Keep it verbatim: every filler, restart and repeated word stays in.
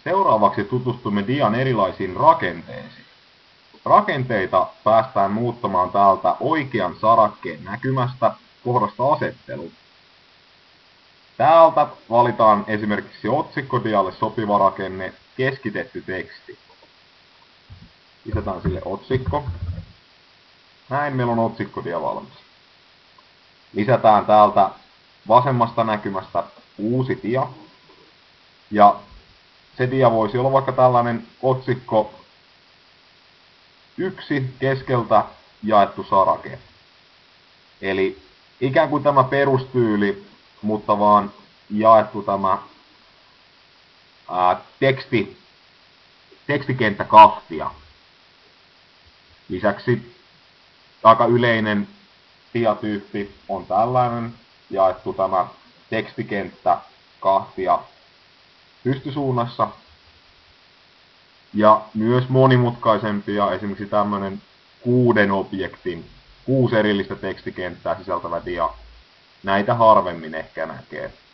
Seuraavaksi tutustumme dian erilaisiin rakenteisiin. Rakenteita päästään muuttamaan täältä oikean sarakkeen näkymästä kohdasta asettelu. Täältä valitaan esimerkiksi otsikkodialle sopiva rakenne, keskitetty teksti. Lisätään sille otsikko. Näin meillä on otsikkodia valmis. Lisätään täältä vasemmasta näkymästä uusi dia. Ja se dia voisi olla vaikka tällainen otsikko yksi keskeltä jaettu sarake. Eli ikään kuin tämä perustyyli, mutta vaan jaettu tämä ää, teksti, tekstikenttä kahtia. Lisäksi aika yleinen diatyyppi on tällainen, jaettu tämä tekstikenttä kahtia pystysuunnassa. Ja myös monimutkaisempia, esimerkiksi tämmöinen kuuden objektin, kuusi erillistä tekstikenttää sisältävä dia. Näitä harvemmin ehkä näkee.